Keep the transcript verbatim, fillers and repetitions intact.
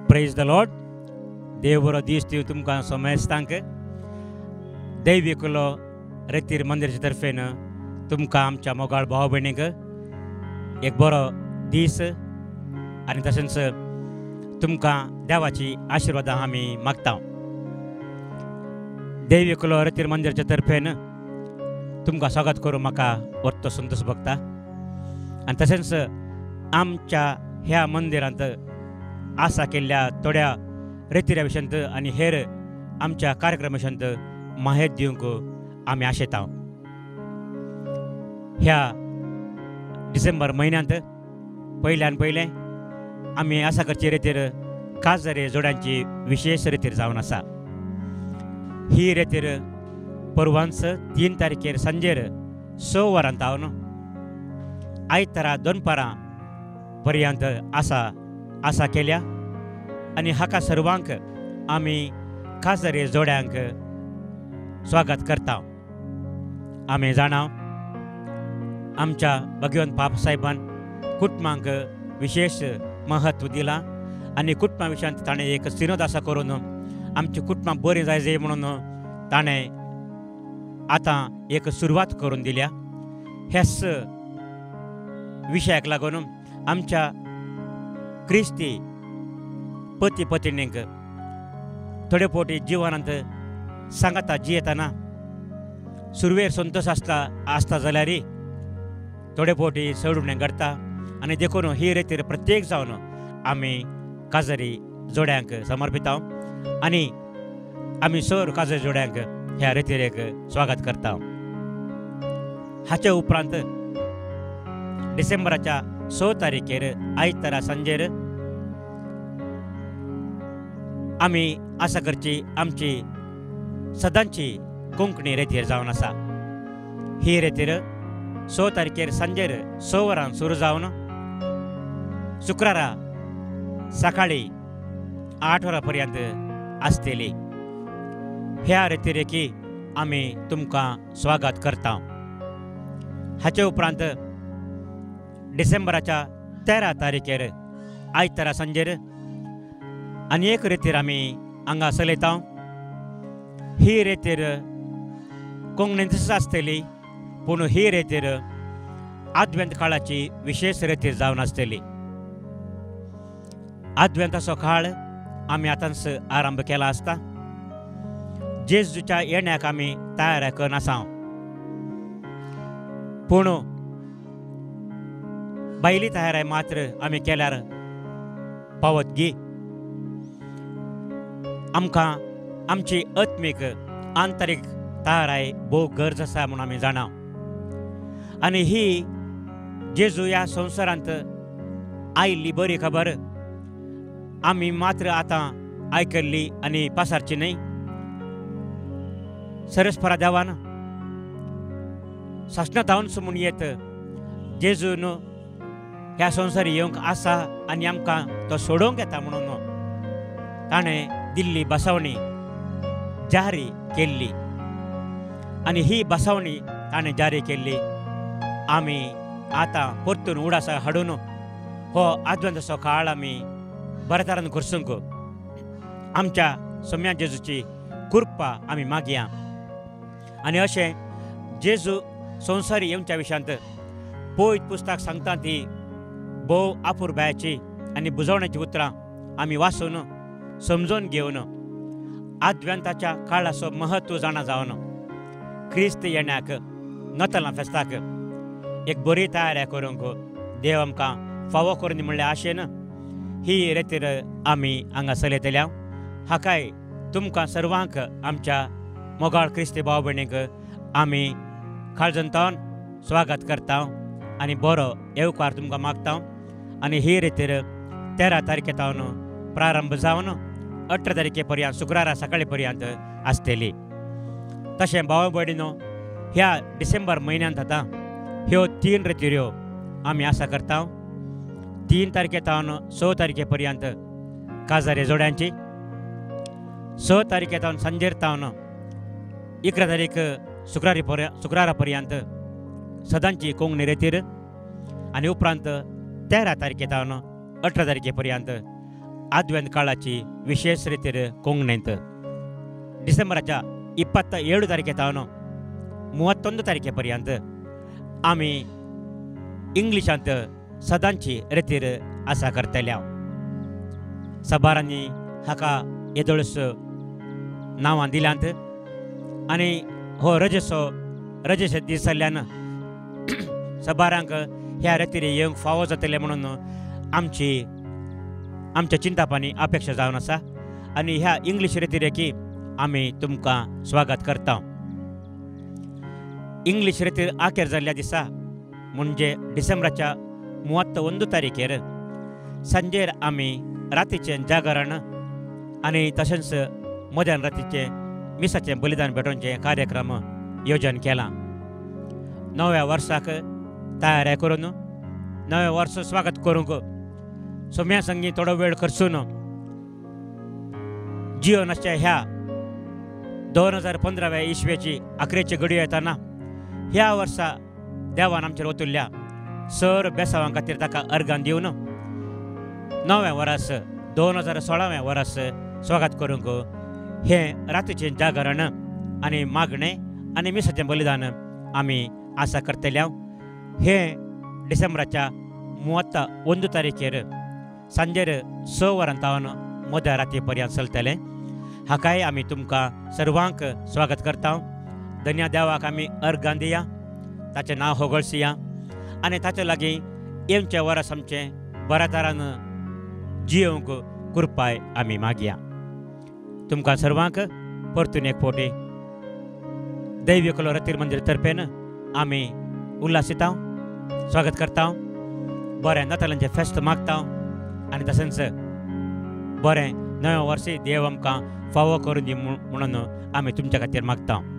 Praise the Lord. देव बरो दीस दिव तुमकां सोमेस्तांक दैविकुलो रेतीर मंदिराचे तर्फेन तुमकां आमच्या मोगाळ भाव भयणीक एक बरो दीस आनी तशेंच तुमकां देवाची आशिर्वादां आमी मागता. दैविकुलो रेतीर मंदिराचे तर्फेन तुमकां स्वागत करूं म्हाका वरतो संतोश भोगता. आनी तशेंच आमच्या ह्या मंदिरांत आसा केल्ल्या थोड्या रेतीऱ्या विशयांत आनी हेर आमच्या कार्यक्रमा विशयांत माहिती दिवंक आमी आशेता. ह्या डिसेंबर म्हयन्यांत पयल्यान पयलें आमी आसा करचे रेतीर काजरे जोड्यांची विशेश रेतीर जावन आसा. ही रेतीर परवांच तीन तारखेर सांजेर स वरां तावन आयतारा दनपारां पर्यंत आसा आसा केल्या आनी हाका सर्वांक आमी काजरे जोड्यांक स्वागत करता. आमी जाणा आमच्या भगवंत बाब साहेबान कुटुंबांक विशेष महत्व दिलां आनी कुटुंबा विशयांत ताणें एक सिनोद आसा करून आमची कुटुंबां बरी जाय जाय म्हणून ताणें आतां एक सुरवात करून दिल्या. हेच विशयाक लागून आमच्या क्रिस्ती पती पत्नींक थोडे फावटी जिवनांत सांगाता जियेतना सुरवेर संतोश आसता आसता जाल्यार थोडे फावटी सोडून घडटा आनी देखून ही रेतीर प्रत्येक जावन आमी काजरी जोड्यांक समर्पिता आनी आमी सर काजरी जोड्यांक ह्या रेतीरेक स्वागत करता. हाचे उपरांत डिसेंबराच्या स तारखेर आयतारा सांजेर आमी आसा करची आमची सदांची कोंकणी रेतीर जावन आसा. ही रेतीर स तारखेर सांजेर स वरां सुरू जावन शुक्रारा सकाळी आठ वरां पर्यंत आसतली. ह्या रेतीरेकी आमी तुमकां स्वागत करता. हाचे उपरांत डिसेंबराच्या तेरा तारखेर आयतारा सांजेर आनी एक रेतीर आमी हांगा चलयता. ही रेतीर कोंकणींतच आसतली पूण ही रेतीर आद्वेंत काळाची विशेष रेतीर जावन आसतली. आद्वेंताचो काळ आमी आतांच आरंभ केला आसता. जेजूच्या येण्याक आमी तयार करून आसा पूण भायली तयाराय मात्र आमी केल्यार पावत गी. आमकां आमची आत्मीक आंतरीक तयाराय भोव गरज आसा म्हूण आमी जाणा. आनी ही जेजू ह्या संवसारांत आयिल्ली बरी खबर आमी मात्र आतां आयकल्ली आनी पासारची न्हय. सरस्परा देवान सासणातावन म्हूण येत जेजून ह्या संवसारी येवंक आसा आनी आमकां तो सोडोवंक येता म्हणून ताणें दिल्ली बसवणी जारी केल्ली आनी ही बसवणी ताणें जारी केल्ली. आमी आतां परतून उडासा हाडून हो आद्वंताचो काळ आमी बऱ्या तरान करसूंक आमच्या सोम्या जेजूची कृपा आमी मागया. आनी अशें जेजू संवसारी येवच्या विशयांत पयत पुस्तक सांगता ती भोव अपुरबायाची आनी बुजवण्याची उतरां आमी वाचून समजून घेवन आद्वेंताच्या काळाचो महत्व जाणा जावन क्रिस्त येण्याक नतलां फेस्ताक एक बरी तयारी करूंक देव आमकां फावो करून म्हणल्या आशेन ही रेतीर आमी हांगा चलयतल्या. हाकाय तुमकां सर्वांक आमच्या मोगाळ क्रिस्ती भाव भयणीक आमी काळजंतावन स्वागत करता आनी बरो येवकार तुमकां मागता. आनी ही रेतीर तेरा तारखे तावन प्रारंभ जावन अठरा तारखे पर्यंत शुक्रारा सकाळी पर्यंत आसतली. तशें भाव भयणीनो ह्या डिसेंबर म्हयन्यांत आतां ह्यो तीन रेतीऱ्यो आमी आसा करता. तीन तारखे तावन स तारखे पर्यंत काजरे जोड्यांची, स तारखे तावन सांजेर तावन इकरा तारीख शुक्रारी पर्यंत शुक्रारा पर्यंत सदांची कोंकणी रेतीर आनी उपरांत तेरा तारखे तावन अठरा तारखे पर्यंत आद्वेंत काळाची विशेष रितीर कोंगणेंत डिसेंबराच्या इಪ್ಪತ್ತ ಏಳು तारखे तावन ಮೂವತ್ತೊಂದು तारखे पर्यंत आमी इंग्लिशांत सदांची रितीर आसा करतल्या. सबारांनी हाका येदोळस नांवां दिल्यांत आनी हो रजेचो रजेचे दीस जाल्ल्यान सबारांक ह्या रितीर येवंक फावो जातले म्हणून आमची आमच्या चिंतापानी अपेक्षा जावन आसा. आनी ह्या इंग्लीश रितीरेकी आमी तुमकां स्वागत करता. इंग्लीश रितीर आखेर जाल्ल्या दिसा म्हणजे डिसेंबराच्या ಮೂವತ್ತ ಒಂದು तारखेर सांजेर आमी रातीचें जागरण आनी तशेंच मध्यान रातीचें मिसाचें बलिदान भेटोवचें कार्यक्रम येवजन केलां. नव्या वर्साक तयारी करून नवें वर्स स्वागत करूंक सोम्या संगी थोडो वेळ खर्चून जियोनाच्या ह्या दोन हजार पंदराव्या इस्वेची अकरेची घडयो येताना ह्या वर्सा देवान आमचेर ओतुल्ल्या सर बेसावां खातीर ताका अर्गां दिवन नव्या वरास दोन हजार सोळाव्या वरास स्वागत करूंक हें रातीचें जागरण आनी मागणें आनी मिसाचें बलिदान आमी आसा करतल्या. हें डिसेंबराच्या ಮೂವತ್ತ ಒಂದು तारखेर सांजेर स वरां तावन मध्य राती पर्यंत चलतलें. हाकाय आमी तुमकां सर्वांक स्वागत करता. धन्य देवाक आमी अर्गां दिया, ताचें नांव होगळसिया आनी ताचे लागीं येवचें वरस आमचें बऱ्या तरान जियोवंक कृपाय आमी मागया. तुमकां सर्वांक परतून एक फावटी दैवी कलो रतीर मंदिर तर्फेन आमी उल्हासिता, स्वागत करता. बरें नातालांचें फेस्त मागता आनी तशेंच बरें नवें वर्स देव आमकां फावो करून दी म्हणून आमी तुमच्या खातीर मागता.